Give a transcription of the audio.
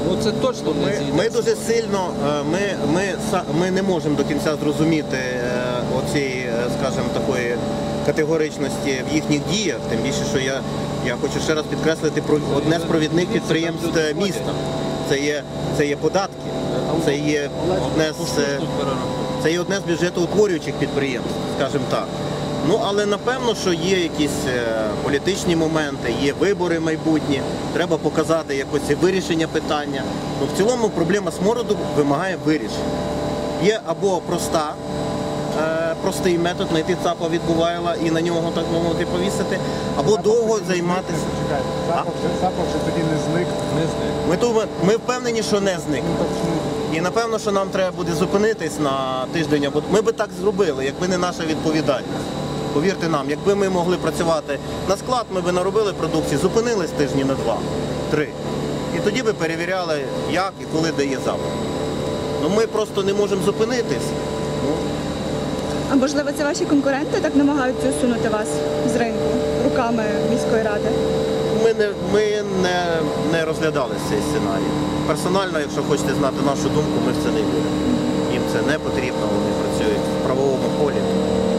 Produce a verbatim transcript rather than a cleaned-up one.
Ну це точно не Ми, зійде. ми дуже сильно, е, ми, ми, са- ми не можемо до кінця зрозуміти е, оцієї, е, скажімо, такої категоричності в їхніх діях, тим більше, що я, я хочу ще раз підкреслити про одне з провідних підприємств е, міста. Це є, це є податки, це є одне з, е, це є одне з бюджетоутворюючих підприємств, скажімо так. Ну, але напевно, що є якісь е, політичні моменти, є вибори майбутні, треба показати якось вирішення питання. Ну, в цілому проблема смороду вимагає вирішення. Є або проста, е, простий метод знайти ЦАПа від Бугайла і на нього, так мовити, повісити, або довго займатися. Чекайте, запах вже, запах вже тоді не зник. Не знаю. Ми, тут, ми впевнені, що не зник. Ну, так, ну, І напевно, що нам треба буде зупинитись на тиждень, або ми би так зробили, якби не наша відповідальність. Повірте нам, якби ми могли працювати на склад, ми б наробили продукції, зупинились тижні на два, три. І тоді би перевіряли, як і коли дає запах. Ну ми просто не можемо зупинитись. Ну, А можливо, це ваші конкуренти так намагаються усунути вас з ринку руками міської ради? ми не, ми не, не розглядали цей сценарій. Персонально, якщо хочете знати нашу думку, ми в це не віримо. Їм це не потрібно, вони працюють в правовому полі.